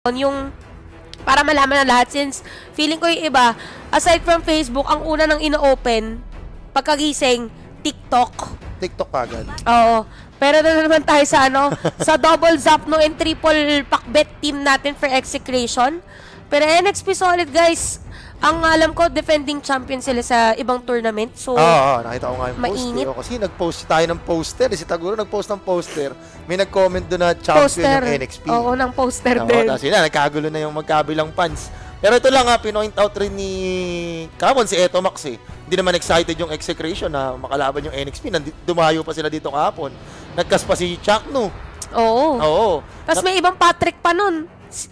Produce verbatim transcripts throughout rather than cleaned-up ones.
yung para malaman na lahat since feeling ko yung iba, aside from Facebook, ang una nang ino-open pagkagising, TikTok. TikTok agad. Oo. Pero na naman tayo sa ano, sa double Zapno and triple pakbet team natin for execration. Pero N X P solid guys. Ang alam ko, defending champion sila sa ibang tournament. So, Oo, oh, oh, nakita ko nga yung mainit. poster. Kasi nag-post tayo ng poster. Si Taguro nag-post ng poster. May nag-comment doon na champion poster. yung N X P. Oo, ng poster Oo, din. tapos yun na, nagkagulo na yung magkabilang fans. Pero ito lang ha, pinoint out rin ni Kamon si Etomax eh. Hindi naman excited yung execration na makalaban yung N X P. Nandito, dumayo pa sila dito kahapon. Nagkas pa si Chakno. Oo. Oo. Tapos may ibang Patrick pa nun.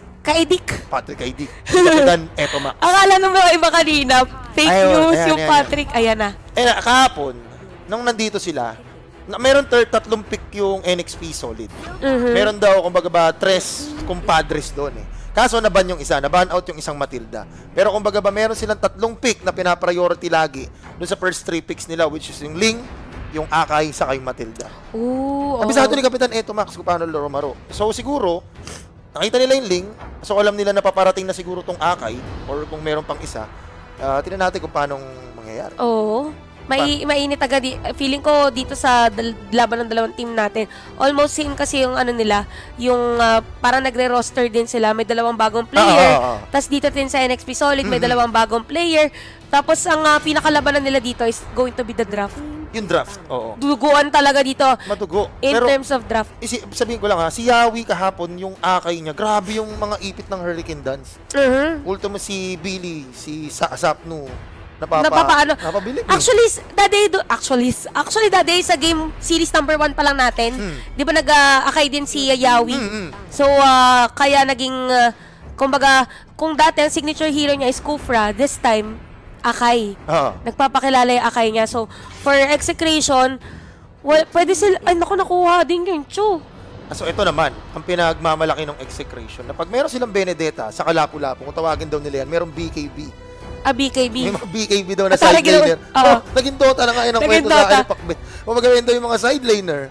Kaidik. Patrick Kaidik. Kapitan Etomax. Akala nung mga iba kanina, fake Ayun, news ayan, yung ayan, Patrick. Ayan na. Eh, kahapon, nung nandito sila, na, meron third, tatlong pick yung N X P solid. Mm-hmm. Meron daw, kumbaga ba, tres kumpadres doon eh. Kaso naban yung isa, naban out yung isang Matilda. Pero kumbaga ba, meron silang tatlong pick na pinapriority lagi doon sa first three picks nila, which is yung Ling, yung Akay, saka yung Matilda. Ooh, Abisado oh. ni Kapitan Etomax kung paano lumaro. So siguro, nakita nila yung Ling, so alam nila na paparating na siguro tong Akay, or kung meron pang isa, uh, tingnan natin kung paano mangyayari. Oo. May mainit agad. Feeling ko dito sa dal laban ng dalawang team natin. Almost same kasi yung ano nila, yung uh, parang nagre-roster din sila. May dalawang bagong player. Ah, ah, ah. Tapos dito din sa N X P Solid, may mm-hmm. dalawang bagong player. Tapos ang uh, pinakalabanan nila dito is going to be the draft. Yung draft, oo. Duguan talaga dito. Matugo. In Pero, terms of draft. Isi, sabihin ko lang ha, si Yawi kahapon, yung Akay niya, grabe yung mga ipit ng Hurricane Dance. Uh-huh. Ultimo si Billy, si Sa Sapno, napapa, napapaano. napabilib. Actually, that day, do, actually, actually that day sa game series number one pa lang natin, hmm. di ba nag-akay uh, din si uh, Yawi? Hmm, hmm. So, uh, kaya naging, uh, kumbaga, kung dati ang signature hero niya is Kufra, this time, Akay. Uh-huh. Nagpapakilala yung Akay niya. So, for execration, well, pwede sila, ay naku, nakuha din yung Chu. So, ito naman, ang pinagmamalaki ng execration, na pag meron silang Benedetta sa Kalapu-Lapu, kung tawagin daw nila yan, merong B K B. Ah, B K B. May mga B K B daw na side laner. Uh, oh, naging Dota na nga yun ang kwento sa akin ng Pakbet. Kung magawin daw yung mga side laner.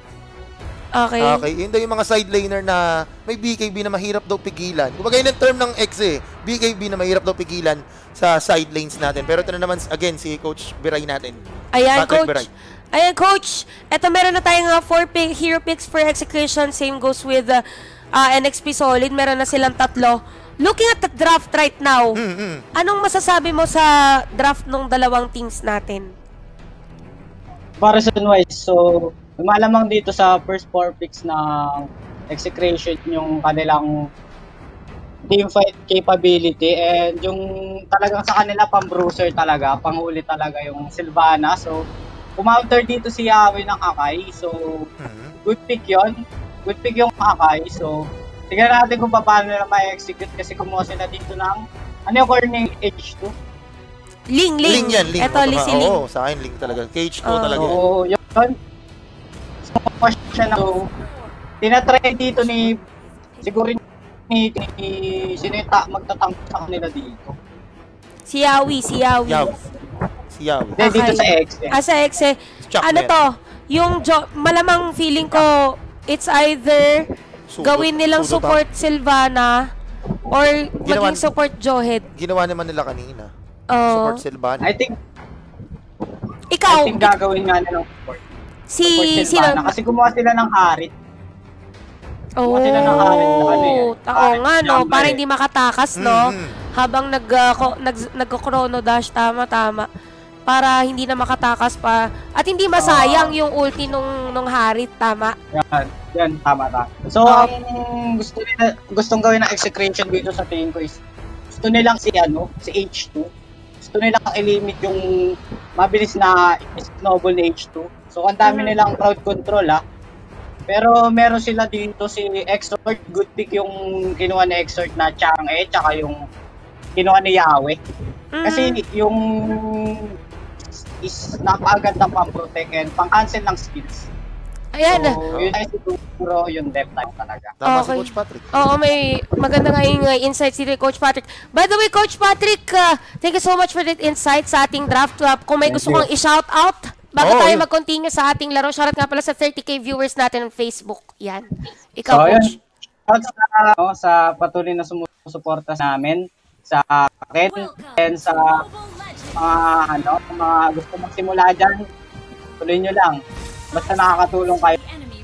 Okay. Okay, yun daw yung mga side laner na may B K B na mahirap daw pigilan. Kung magawin yung term ng X eh, B K B na mahirap daw pigilan sa side lanes natin. Pero ito na naman, again, si Coach Biray natin. Ayan, Patrick Coach. Biray. Ayan, Coach. Ito, meron na tayong uh, four pick, hero picks for execution. Same goes with uh, uh, N X P Solid. Meron na silang tatlo. Looking at the draft right now, mm-hmm. anong masasabi mo sa draft ng dalawang teams natin? Comparison-wise, so malamang dito sa first four picks na execution yung kanilang team fight capability and yung talagang sa kanila pang bruiser talaga, panghuli talaga yung Sylvana. So, kumounter dito si Yawi ng Akay. So, mm-hmm. good pick yun. Good pick yung Akay. So, tignan natin kung paano nila ma-execute kasi kumuha sila dito ng ano yung core ng H two? Ling, Ling. Ling yan, Ling. Ito, Ling si Ling. Oo, sa akin, Ling talaga. H two uh, talaga. Oo, yun. So, siya na. So, tinatry dito ni, siguro ni, ni sino yung ta, magtatangk sa kanila dito? Si Yawi, si Yawi. Yawi. Si Yawi. Okay. Dito sa X eh. Ah, sa X eh. Ano to? Yung jo malamang feeling ko, it's either Sudot, gawin nilang support up. Sylvana or ginawa, maging support Johed. Ginawa naman nila kanina. Uh, support Sylvana. I think ikaw, I think gagawin nga nilang support. Si support Sylvana. Kasi gumawa sila ng Harit. Oh, sila ng Harit na ano eh. Oo nga no, para hindi makatakas no. Mm-hmm. Habang nag uh, nag nagko-chrono dash, tama tama. Para hindi na makatakas pa at hindi masayang uh, yung ulti nung nung Harit, tama. Yan, yan tama ta. So, um, ang gusto nila gustong gawin ng execution dito sa tingin ko is gusto nilang si ano, si H two. Gusto nilang i-limit yung mabilis na snowball na H two. So, ang dami nilang crowd control ha. Pero meron sila dito si Exort, good pick yung kinuha ni Exort na Chang'e, tsaka yung kinuha ni Yawe. Kasi yung is napakaganda pang protect and pang-cancel ng skills. Ayan. So, yun ay siguro yung depth time talaga. Tama okay. si Coach Patrick. Oo, may maganda nga yung uh, insights dito Coach Patrick. By the way, Coach Patrick, uh, thank you so much for that insight sa ating draft. Uh, kung may thank gusto kong i-shout out, bago oh, tayo yeah. mag-continue sa ating laro, shoutout nga pala sa thirty K viewers natin on Facebook. Yan. Ikaw, so, Coach. Yan. Shoutout sa, ano, sa patuloy na sumusuporta sa namin, sa akin, and sa mga, ano, mga gusto magsimula dyan, tuloy nyo lang. Basta nakakatulong kayo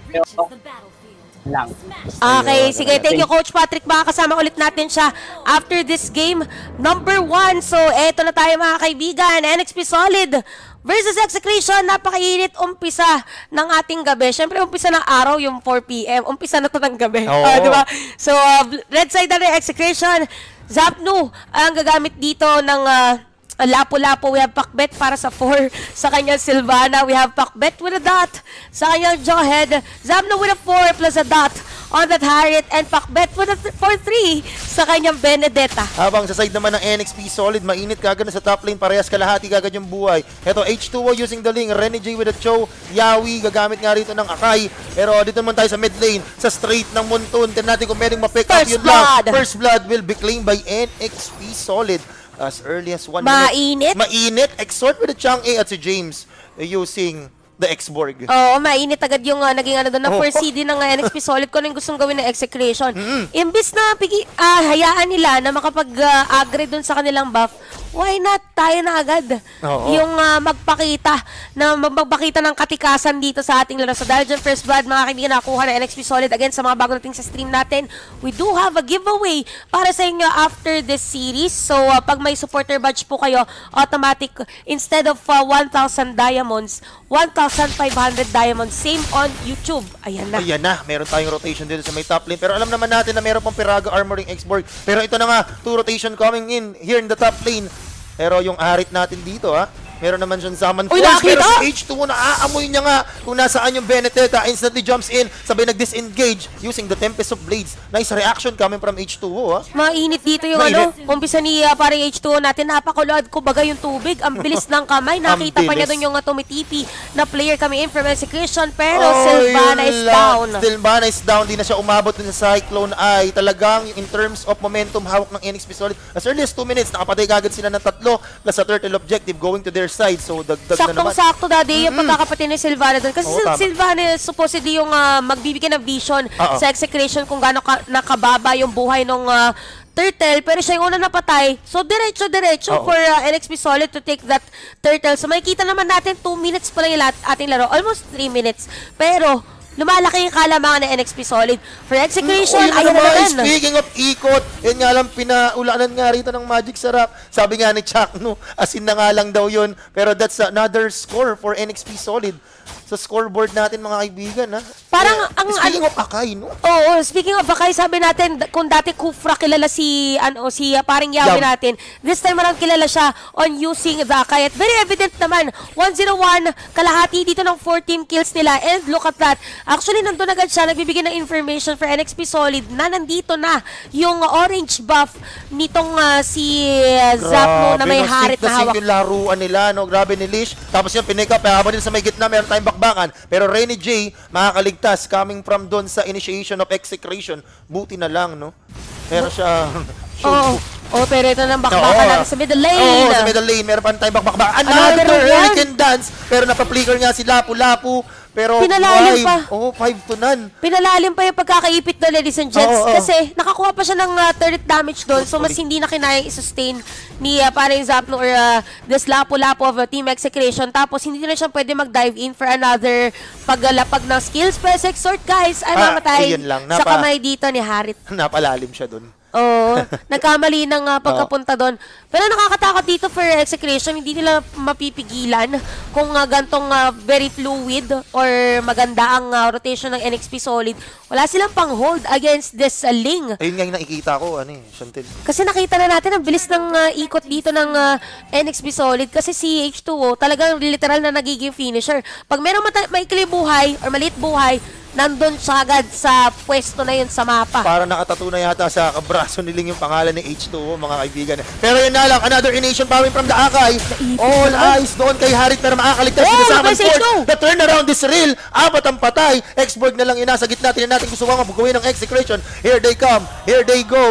lang. Okay, sige. Thank you, Coach Patrick. Makakasama ulit natin siya after this game. Number one. So, eto na tayo mga kaibigan. N X P Solid versus Execration. Napakainit umpisa ng ating gabi. Siyempre, umpisa ng araw yung four P M. Umpisa na to ng gabi. Oo. Uh, diba? So, uh, red side na rin, Execration. Zapnu ang gagamit dito ng... Uh, Lapu-Lapu, we have Pakbet para sa four. Sa kanyang Sylvana, we have Pakbet with a dot. Sa kanyang Jawhead, Zapnu with a four plus a dot on that Harriet. And Pakbet with a four three sa kanyang Benedetta. Habang sa side naman ng N X P Solid, mainit kagad na sa top lane, parehas kalahati kagad yung buhay. Ito, H two O using the link, Rene J with a Cho, Yawi, gagamit nga rito ng Akai. Pero dito naman tayo sa mid lane, sa straight ng Muntun. Tignan natin kung pwedeng ma-pick up yun lang. First blood will be claimed by N X P Solid. As early as one Mainit. minute. Mainit. Exhort with the Chang'e at si James uh, using the X-Borg. Oo, mainit agad yung uh, naging ano doon na Oh. first C D ng uh, N X P Solid kung ano yung gustong gawin ng Execration. Mm-hmm. Imbis na pigi, ah, hayaan nila na makapag-agree uh, doon sa kanilang buff, why not tayo na agad Oo. yung uh, magpakita na magpakita ng katikasan dito sa ating laro. So dahil dyan first blood, mga kaibigan, nakuha ng N X P Solid. Again, sa mga bago nating sa stream natin, we do have a giveaway para sa inyo after this series. So uh, pag may supporter badge po kayo, automatic, instead of uh, one thousand diamonds, one thousand five hundred diamonds. Same on YouTube. Ayan na. Ayan na, meron tayong rotation dito sa may top lane. Pero alam naman natin na meron pang Piraga Armoring X-Borg. Pero ito na nga, two rotation coming in here in the top lane. Pero yung Arit natin dito, ha, meron naman siyang Zaman Uy, Force. Pero nakita! si H two O, naaamoy niya nga kung nasaan yung Benedetta. Instantly jumps in, sabay nag-disengage using the Tempest of Blades. Nice reaction coming from H two O, ha. Mainit dito yung Mainit. ano, umpisa ni uh, parang H two O natin, napakulad ko baga yung tubig, ang bilis ng kamay, nakita Ang pa niya bilis. doon yung uh, tumitipi na player kami in from Execution, pero Oh, Sylvana yun is lang. down. Sylvana is down, di na siya umabot dun sa Cyclone Eye. Talagang in terms of momentum, hawak ng N X P Solid. As early as two minutes, nakapatay kagad sila ng tatlo, plus a turtle objective going to their side. So, dagdag na naman. Saktong-sakto, Daddy, yung pagkakapatid ni Sylvana doon. Kasi Oo, si tama. Sylvana supposedly yung uh, magbibigay ng vision Oo. sa Execution kung gaano ka, nakababa yung buhay ng uh, turtle, pero siya yung una napatay. So, diretso-diretso Oo. for uh, N X P Solid to take that turtle. So, makikita naman natin, two minutes pa lang yung lat- ating laro. Almost three minutes. Pero, lumalaki yung kalamangan ng N X P Solid. For Execution, Oh, yun ayun na naman. naman. Speaking of ikot, yun nga lang, pinaulanan nga rito ng Magic Sarap. Sabi nga ni Chuck, no, asin na nga lang daw yun. Pero that's another score for N X P Solid. Sa scoreboard natin, mga kaibigan, ha? Parang Eh, ang speaking ano- of Akai, no? Oo, speaking of Bakay, sabi natin, d- kung dati Kufra kilala si, ano, si uh, paring Yawi Yaw. natin, this time around kilala siya on using the Akai. At very evident naman, one zero one, kalahati dito ng four team kills nila. And look at that. Actually, nandun agad siya, nagbibigay ng information for N X P Solid na nandito na yung orange buff nitong uh, si uh, Zapno na may no, harit sync na hawak. Yung laruan nila, no? Grabe ni Lish. Tapos yung pinik up, eh, habang din sa may gitna, meron tayong bakbakan. Pero Rene J, makakaligtas coming from doon sa initiation of execration. Buti na lang, no? Meron siya... Oo. Oh, pero ito nang bakbakan natin sa middle lane. Oo, sa middle lane. Meron pa tayong bakbak. Another, Another one. Hurricane Dance. Pero napaplicker nga si Lapu-Lapu. Pero Pinalalim five. pa. Oo, five to none. Pinalalim pa yung pagkakaipit doon, ladies and gents. Oo, oo. Kasi nakakuha pa siya ng uh, turret damage doon. So, mas hindi na kinayang i-sustain ni uh, parang Zapno or uh, this Lapu-Lapu of uh, Team Execration. Tapos, hindi na siya pwede mag-dive in for another paglalapag ng skills. Press Exhort, guys, ay Ah, mamatay ayun lang. sa Napa- kamay dito ni Harit. Napalalim siya doon. Oo, nagkamali ng uh, pagkapunta doon. Pero nakakatakot dito for Execration, hindi nila mapipigilan kung uh, gantong uh, very fluid or maganda ang uh, rotation ng N X P Solid. Wala silang pang-hold against this uh, Ling. Ayun nga yung nakikita ko, ano eh, Chantel. Kasi nakita na natin ang bilis ng uh, ikot dito ng uh, N X P Solid kasi si H two O talagang literal na nagiging finisher. Pag merong mata- maikli buhay or maliit buhay, nandun siya agad sa pwesto na yun sa mapa. Para nakatato na yata sa kabraso ni Ling yung pangalan ni H two O, mga kaibigan. Pero yun na lang, another ination coming from the Akai. All eyes doon kay Harit pero makakaligtas Oh, dito sa may Haman H two O. Fort. The turnaround is real. Apat ang patay. X-Borg na lang inasa gitna. Tingnan natin gusto ko nga gawin ng execution. Here they come. Here they go.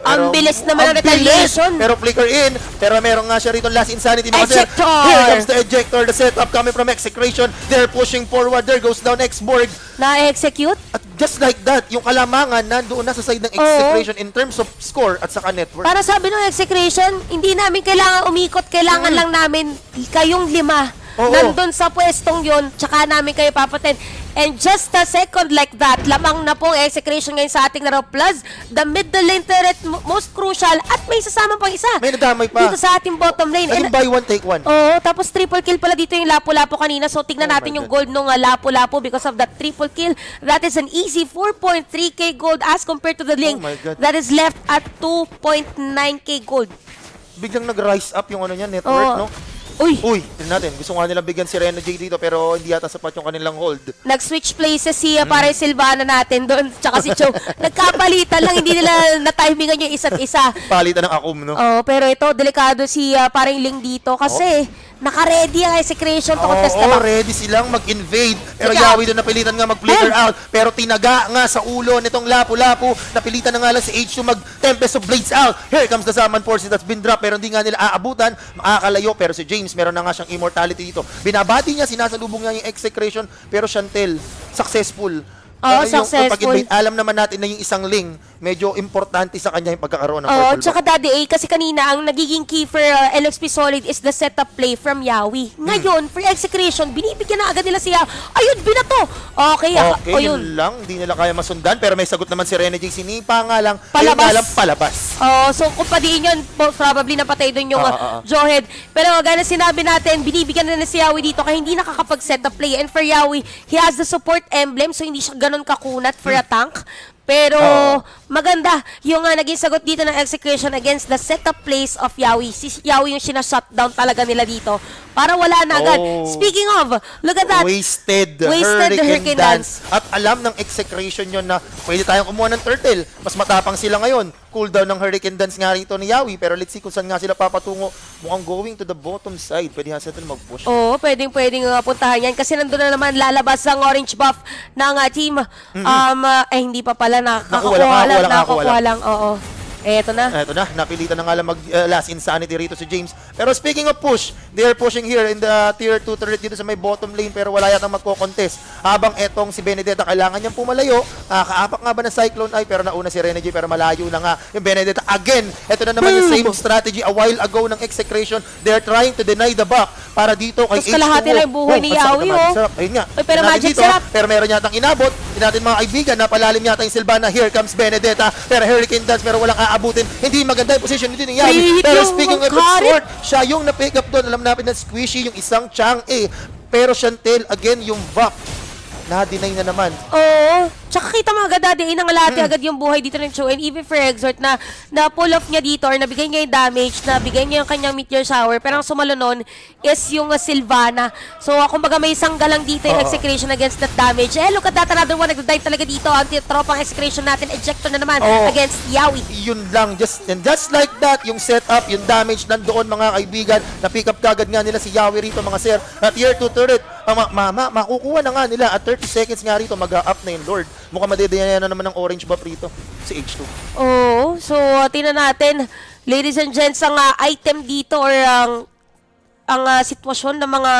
Ang bilis naman ng ang bilis. retaliation. Pero flicker in. Pero meron nga siya rito last insanity. Mga sir. Ejector! Here comes the ejector. The setup coming from Execration. They're pushing forward. There goes down X-Borg. Na-execute? At just like that, yung kalamangan nandoon na sa side ng Execration in terms of score at saka network. Para sabi ng Execration, hindi namin kailangan umikot. Kailangan Mm. lang namin kayong lima. Oo. Nandun sa pwestong yon, tsaka namin kayo papatin. And just a second like that, lamang na po ang Execration ngayon sa ating laro. Plus, the middle lane turret, mo- most crucial, at may sasama pang isa. May nadamay pa. Dito sa ating bottom lane. Naging And- buy one, take one. Oo, tapos triple kill pala dito yung Lapu-Lapu kanina. So, tignan Oh natin my yung gold nung uh, Lapu-Lapu because of that triple kill. That is an easy four point three K gold as compared to the Ling. Oh my God. That is left at two point nine K gold. Biglang nag-rise up yung ano niya, network, Oo. no? Uy! Uy, tignan natin. Gusto nga nilang bigyan si Rena J dito pero hindi yata sapat yung kanilang hold. Nag-switch places si uh, pare Silvana natin doon, tsaka si Cho. Nagkapalitan lang, hindi nila na-timingan yung isa't isa. Palitan ng akum, no? Oh, pero ito, delikado si uh, parang Ling dito kasi naka-ready ang Execration to contest Oo, na back. ready silang mag-invade. Pero Sige. Yawi doon napilitan nga mag-flicker Hey. out. Pero tinaga nga sa ulo nitong Lapu-Lapu. Napilitan na nga lang si H two mag-Tempest of Blades out. Here comes the Summon Forces that's been dropped. Pero hindi nga nila aabutan. Makakalayo. Pero si James, meron na nga siyang immortality dito. Binabati niya, sinasalubong niya yung Execration. Pero Chantel, successful. Oo, Pero yung successful. pag-invade, alam naman natin na yung isang Ling, medyo importante sa kanya yung pagkakaroon ng Oo, purple tsaka buff. Daddy A, kasi kanina ang nagiging key for uh, L X P Solid is the setup play from Yawi. Ngayon, for Execration, binibigyan na agad nila siya. Ayun, binato! Okay, ah, Okay, o yun yun. lang. Hindi nila kaya masundan. Pero may sagot naman si Rene J. Sinipa nga lang. Ayun Palabas. nga lang, palabas. Oh, so kung padiin yun, po- probably napatay doon yung Ah, uh, ah, ah. Jawhead. Pero gana sinabi natin, binibigyan na nila si Yawi dito kaya hindi nakakapag-set up play. And for Yawi, he has the support emblem so hindi siya ganun kakunat for a tank. Pero Oo. maganda yung uh, naging sagot dito ng Execration against the setup plays of Yawi. Si Yawi yung sinashutdown talaga nila dito para wala na agad. Oh. Speaking of, look at that. Wasted, Wasted Hurricane, Hurricane dance. At alam ng Execration yun na pwede tayong kumuha ng turtle. Mas matapang sila ngayon. Cooldown ng Hurricane Dance nga rito ni Yawi. Pero let's see kung saan nga sila papatungo. Mukhang going to the bottom side. Pwede nga sila mag-push. Oo, pwedeng pwedeng uh, puntahan yan kasi nandun na naman lalabas ang orange buff ng uh, team. Um, uh, eh, hindi pa pala Nakuha nakakakuha lang, lang, nakakuha lang, nakakuha nakakuha lang, oo. Eto na. Eto na, napilitan na nga lang mag uh, last insanity rito si James. Pero speaking of push, they are pushing here in the tier two turret dito sa may bottom lane pero wala yatang magko-contest. Habang etong si Benedetta kailangan niyang pumalayo, uh, kaapak nga ba ng Cyclone Eye pero nauna si Rene J pero malayo na nga yung Benedetta. Again, eto na naman yung same strategy a while ago ng Execration. They are trying to deny the back para dito kay Tapos H two O. kalahati na yung buhay ni ang sarap Yawi, naman, oh. sarap. Ayun nga. Uy, pero Tingnan natin Magic dito, sarap. pero meron yatang inabot. Tingnan natin mga kaibigan, napalalim yata yung Silvana. Here comes Benedetta. Pero Hurricane Dance pero walang aabutin. Hindi maganda yung position dito ni Yawi. Free hit Pero yung speaking of Karit. short, siya yung na-pick up doon. Alam natin na squishy yung isang Chang-E. Pero Chantel, again, yung V A P. Na-deny na naman. Oo. Tsaka kita mga agad, Daddy, eh, nangalati agad yung buhay dito ng Cho. And even for Exort na na-pull off niya dito or nabigay niya yung damage, nabigay niya yung kanyang meteor shower. Pero ang sumalo nun is yung uh, Silvana. So, uh, kumbaga may sangga lang dito yung Oo. Execration against that damage. Eh, look at that, another one. Nag-dive talaga dito. Ang tropang Execration natin, ejector na naman Oo. against Yawi. Yun lang. Just, and just like that, yung setup, yung damage nandoon mga kaibigan. Na-pick up kagad nga nila si Yawi rito mga sir. At tier two turret, ang ma ma ma makukuha na nga nila. At thirty seconds nga rito, mag-up na yung Lord. Mukhang madedaya na naman ng orange buff rito si H two. Oo. So, uh, tingnan natin, ladies and gents, ang uh, item dito or ang ang uh, sitwasyon ng mga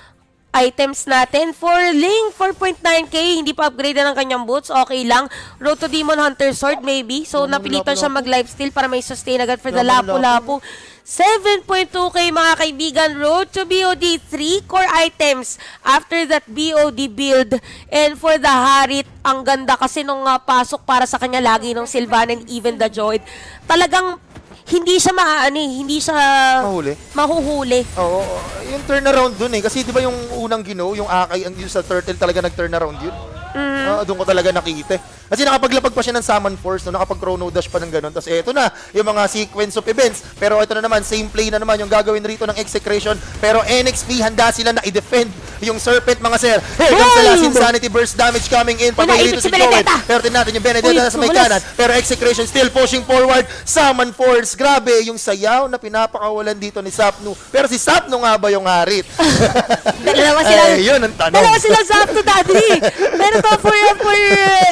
items natin. For Ling, four point nine K, hindi pa upgrade ng kanyang boots. Okay lang. Road to Demon Hunter Sword, maybe. So, Lapu-lapu. napilitan siya mag-lifesteal para may sustain agad for the Lapu-lapu. Lapu-Lapu. seven point two K mga kaibigan. Road to B O D, three core items after that B O D build. And for the Harit, ang ganda kasi nung uh, pasok para sa kanya lagi ng Sylvan and even the Joyd. Talagang hindi siya maaani, hindi siya Mahuli. mahuhuli. Oo, yung turnaround dun eh. Kasi di ba yung unang gino, yung Akay, ang yung sa turtle talaga nag-turnaround yun. Mm. Ah, doon ko talaga nakita. Kasi nakapaglapag pa siya ng Summon Force, no? Nakapag-chrono dash pa ng ganun. Tapos eto na, yung mga sequence of events. Pero ito na naman, same play na naman yung gagawin rito ng Execration. Pero N X P, handa sila na i-defend yung Serpent, mga sir. Here comes the last Insanity Burst damage coming in. Pabay Uy, rito si naipit si Joel. Benedetta. Pero tin natin yung Benedetta Uy, na sa may sumulas. kanan. Pero Execration still pushing forward. Summon Force. Grabe, yung sayaw na pinapakawalan dito ni Sapnu. Pero si Sapnu nga ba yung harit? Dalawa silang, Ay, yun ang tanong. dalawa silang Zapto, Daddy. Pero to for, for uh, Execration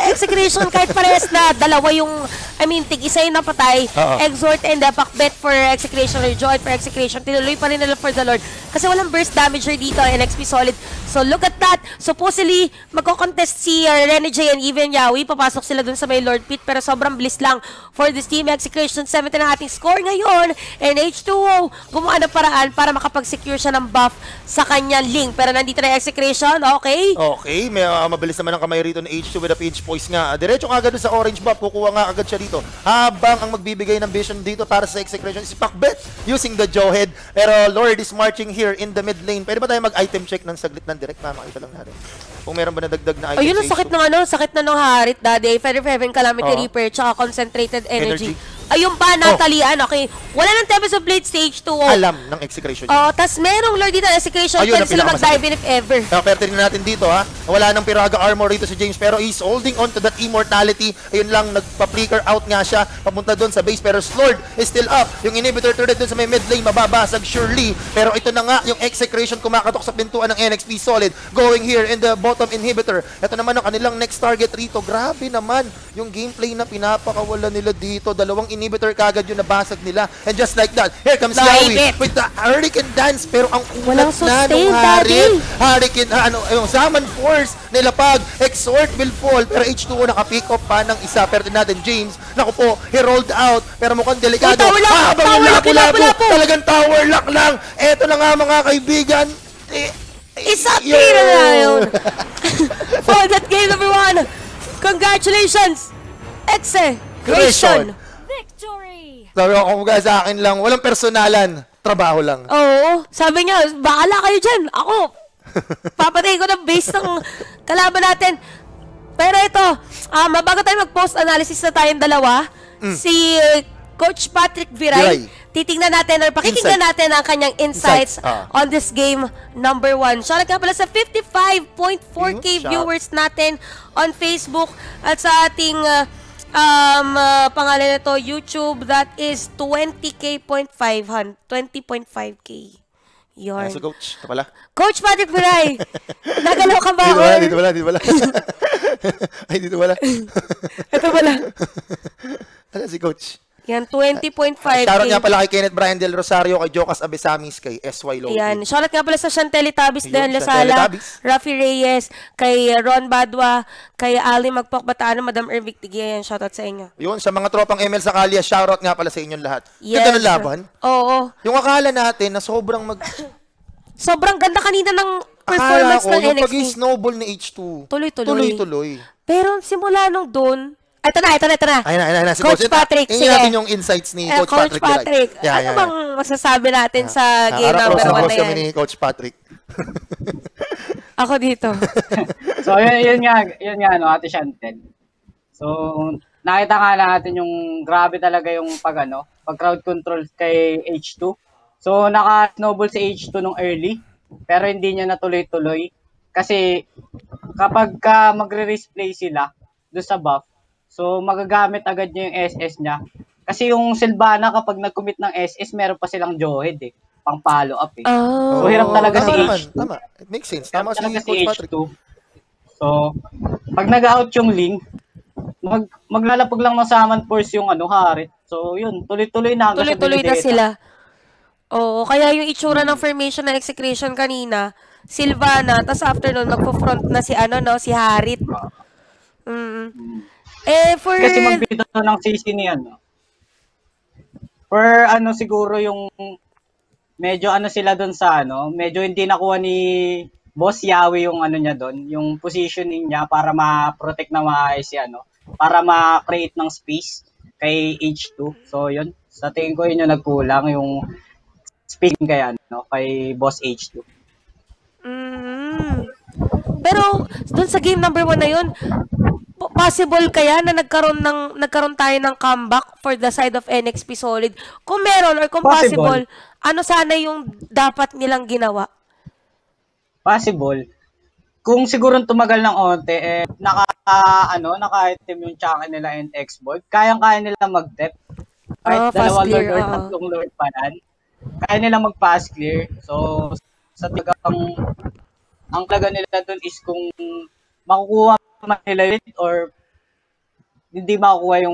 Execution kahit parehas na dalawa yung, I mean, tig-isa yung napatay, Oo. Exhort and uh, Pakbet for Execution or Joy for Execution, tinuloy pa rin nila for the Lord. Kasi walang burst damager dito, N X P Solid. So look at that. Supposedly, magko-contest si uh, Rene J and even Yawi. Papasok sila dun sa may Lord Pit, pero sobrang bilis lang for this team. Execution seventeen ang ating score ngayon. And H two O, gumawa ng paraan para makapag-secure siya ng buff sa kanyang link. Pero nandito na yung Execution, okay? Okay, may uh, mabilis naman ang kamay rito ng H two with a page poise nga. Diretso nga agad sa orange buff, kukuha nga agad siya dito. Habang ang magbibigay ng vision dito para sa execution si Pakbet using the Jawhead. Pero Lord is marching here in the mid lane. Pwede ba tayo mag-item check ng saglit ng direct? Makita lang natin. Kung meron ba nadagdag na item. Ayun, ang sakit ng ano, sakit na ng Harit, Daddy. Feather Heaven, Calamity Oo. Reaper, tsaka Concentrated Energy. Energy. Ayun pa, natalian, okay. Wala ng Tempest of Blade stage two. Alam ng execution. Oh, tas merong Lord dito, Execution, Ayun, pwede ang sila pinakamasakit. mag-dive in if ever. Kaya pero tingnan natin dito ha. Wala nang Piraga armor rito si James pero he's holding on to that immortality. Ayun lang, nagpa-flicker out nga siya papunta doon sa base pero Slord is still up. Yung inhibitor turret doon sa may mid lane mababasag surely. Pero ito na nga yung execution kumakatok sa pintuan ng N X P Solid going here in the bottom inhibitor. Ito naman ang kanilang next target rito. Grabe naman yung gameplay na pinapakawala nila dito. Dalawang inhibitor kagad yung nabasag nila. And just like that, here comes Like Yawi it. with the Hurricane Dance pero ang Walang kulat na sustain, nung Daddy. Harit. Hurricane, ah, ano, yung Zaman Force nilapag, Exhort will fall, pero H two O naka-pick up pa ng isa. Pero din natin, James, naku po, he rolled out, pero mukhang delikado. Uy, tower lock! Ah, habang Tower yung lock, lapu-lapu, lapu-lapu! talagang tower lock lang. Eto na nga mga kaibigan. Eh, Isa yun. tira na yun. For that game, everyone. Congratulations. Execution. Victory! Sabi ko, kung sa akin lang, walang personalan, trabaho lang. Oo. Sabi niya, bahala kayo dyan. Ako, papatay ko ng base ng kalaban natin. Pero ito, um, bago tayo mag-post analysis na tayong dalawa, si uh, Coach Patrick Viray, Viray. titingnan natin or pakikinggan Insight. natin ang kanyang insights, Insights, ah. on this game number one. Shoutout nga pala sa fifty-five point four K Yun, shout. viewers natin on Facebook at sa ating uh, um, uh, pangalan nito, YouTube, that is twenty K point five, twenty point five K. Yun. Ayan si Coach, ito pala. Coach Patrick Viray, nagalaw ka ba? Dito wala, or- dito wala, dito wala. Ay, dito wala. Ito pala. Ano si Coach? Yan, twenty point five K. Shoutout nga pala kay Kenneth Brian Del Rosario, kay Jocas Abesamis, kay S Y Logan. Yan. Shoutout nga pala sa Chantelle Tabis, Ayun, Dan Chantelle Lasala, Tabis. Rafi Reyes, kay Ron Badwa, kay Ali Magpok Bataan, Madam Ervic Tigya. Yan, shoutout sa inyo. Yun, sa mga tropang M L sa Kalya, shoutout nga pala sa inyong lahat. Yes. Ganda ng laban. Oo. Yung akala natin na sobrang mag... Sobrang ganda kanina ng Akala performance ko, ng yung N X T. pag-snowball ni H two. Tuloy-tuloy. Tuloy-tuloy. Pero simula nung doon, ito na, ito na, ito na. Ayun na, ayun na, si Coach Coach. Patrick, Tingnan sige. natin yung insights ni Eh, Coach, Coach Patrick. Patrick, Viray. Yeah, ano yeah, bang masasabi natin sa yeah. game Harap number close na one close na kami yan? ni Coach Patrick. Ako dito. So, yun, yun nga, yun nga, no, Ate Chantel. So, nakita nga natin yung grabe talaga yung pag, ano, pag crowd control kay H two. So, naka-snowball si H two nung early, pero hindi niya natuloy-tuloy. Kasi, kapag ka magre-resplay sila doon sa buff, so, magagamit agad niya yung S S niya. Kasi yung Sylvana, kapag nag-commit ng S S, meron pa silang Jawhead eh. Pang follow up eh. Oh. So, hirap talaga si tama naman, H two. Tama, it makes sense. Tama si Talaga Coach Patrick. H two. So, pag nag-out yung link, mag maglalapag lang ng Summon Force yung ano, Harit. So, yun, tuloy-tuloy na. hanggang sa Tuloy-tuloy na Benedetta. sila. Oo, kaya yung itsura ng formation ng execution kanina, Sylvana, tas after nun, magpo-front na si ano, no, si Harit. Mm. Eh, for... Kasi magbito ng C C ni ano. For ano siguro yung medyo ano sila doon sa ano, medyo hindi nakuha ni Boss Yawi yung ano niya doon, yung positioning niya para ma-protect na maayos si ano, para ma-create ng space kay H two. So yun, sa tingin ko yun yung nagkulang, yung speaking kay ano, kay Boss H two. Mm. Pero, dun sa game number one na yun, po- possible kaya na nagkaroon ng nagkaroon tayo ng comeback for the side of N X P Solid? Kung meron or kung possible, Possible. ano sana yung dapat nilang ginawa? Possible. Kung siguro tumagal ng onte, eh, naka, ano, naka-item yung chunk nila and X-Board, kayang-kaya nila mag-dep. Kahit Oh, fast dalawang clear, lord or oo. tatlong lord pa nan, kaya nila mag-fast clear. So, sa tigang, ang talaga nila dun is kung makukuha man nila yun or hindi makukuha yung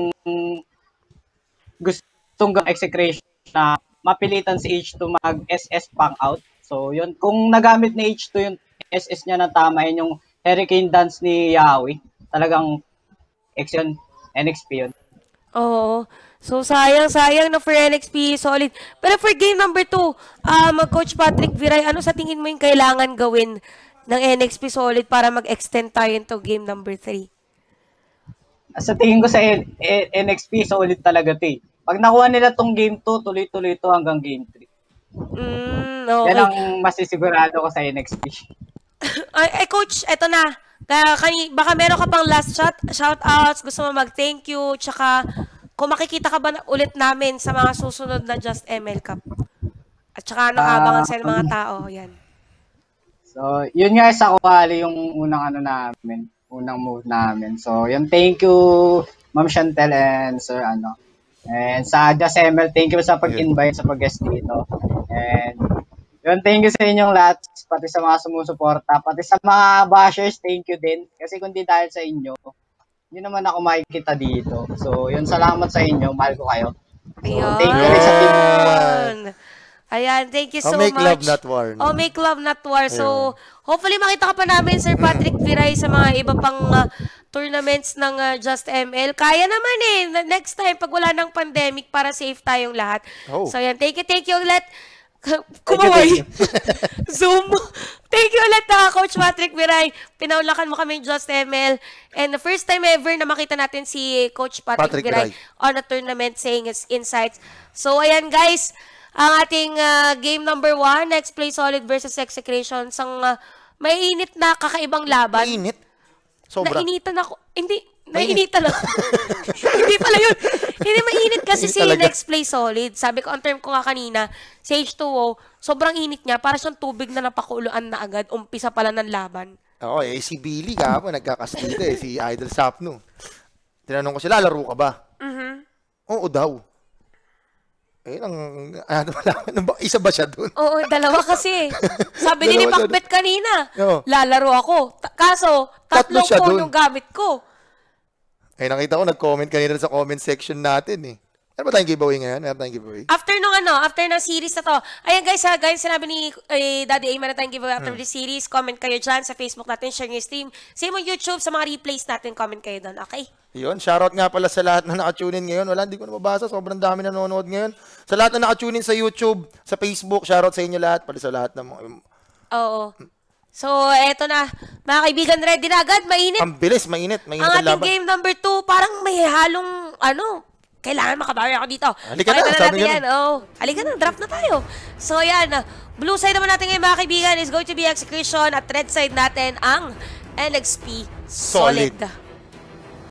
gustong gawing execution na mapilitan si H two mag-S S pang out. So, yun. Kung nagamit ni H two yung S S niya na tama, yun yung Hurricane Dance ni Yawi. Talagang X yun. N X P yun. Oo. So, sayang, sayang na for N X P, solid. Pero for game number two, um, Coach Patrick Viray, ano sa tingin mo yung kailangan gawin ng N X P solid para mag-extend tayo into game number three? Sa tingin ko sa N- N- NXP, solid talaga ito eh. Pag nakuha nila tong game two, tuloy-tuloy ito hanggang game three. Mm, okay. Yan ang masisigurado ko sa N X P. Ay, ay, Coach, eto na. Kaya, kani, baka meron ka pang last shot, shoutouts, gusto mo mag-thank you, tsaka kung makikita ka ba na, ulit namin sa mga susunod na Just M L Cup. At tsaka anong Ah, abangan sa mga tao, yan. So, yun nga sa quali yung unang ano namin, unang move namin. So, yun, thank you, Ma'am Chantel and Sir ano. And sa Just M L, thank you sa pag-invite sa pag-guest dito. And yun, thank you sa inyong lahat, pati sa mga sumusuporta, pati sa mga bashers, thank you din. Kasi kung di dahil sa inyo, hindi naman ako makikita dito. So, yun, salamat sa inyo, mahal ko kayo. So, Ayun. thank you rin sa team. Ayan, thank you Oh, so make much. love, not war, no? Oh, make love, not war. So, hopefully makita ka pa namin, Sir Patrick Viray, sa mga iba pang uh, tournaments ng uh, Just M L. Kaya naman eh. Na- Next time, pag wala ng pandemic, para safe tayong lahat. Oh. So, ayan, thank you, thank you ulit. Kumaway. Zoom. Thank you ulit, uh, Coach Patrick Viray. Pinaulakan mo kami Just M L. And the first time ever na makita natin si Coach Patrick, Patrick Viray Viray on a tournament saying his insights. So, ayan guys, ang ating uh, game number one, Next Play Solid versus Execration. Sang uh, may init na kakaibang laban. Mainit. Sobra. Nainitan ako. Hindi, nainitan ako. Hindi pala yun. Hindi mainit kasi Init si talaga. Next Play Solid. Sabi ko, ang term ko nga kanina, si H two O, sobrang init niya. Para siyang tubig na napakuluan na agad. Umpisa pala ng laban. Oo, eh, si Billy kahapon, nagkakastida eh, si Idol Sapno. Tinanong ko sila, laro ka ba? Mhm. Oo daw. Eh, ang, ano ba, isa ba siya dun? Oo, dalawa kasi. Sabi ni ni Dalawa siya Macbeth kanina, Oo. lalaro ako. Ta- kaso, Tatlo tatlong siya phone dun. yung gamit ko. Eh, nakita ko, nag-comment kanina sa comment section natin eh. Ano ba tayong giveaway ngayon? Meron tayong giveaway? After nung ano, after ng series na to, ayan guys, ha, guys, sinabi ni eh, Daddy A, meron tayong giveaway after Hmm. the series. Comment kayo dyan sa Facebook natin, share nyo yung stream. Same on YouTube, sa mga replays natin, comment kayo doon, okay? Yun, shoutout nga pala sa lahat na naka-tune in ngayon. Wala, hindi ko na mabasa. Sobrang dami na nanonood ngayon. Sa lahat na naka-tune in sa YouTube, sa Facebook, shoutout sa inyo lahat. Pala sa lahat ng mga... Oo. So, eto na. Mga kaibigan, ready na agad? Mainit. Ang bilis, mainit. Mainit Ang ang ating laban. game number two, parang may halong, ano, kailangan makabawi ako dito. Halika na, Pakita sabi natin niya yan. Oh, halika na, draft na tayo. So, yan. Blue side naman natin ngayon, mga kaibigan, is going to be Execution. At red side natin, ang N X P Solid. Solid.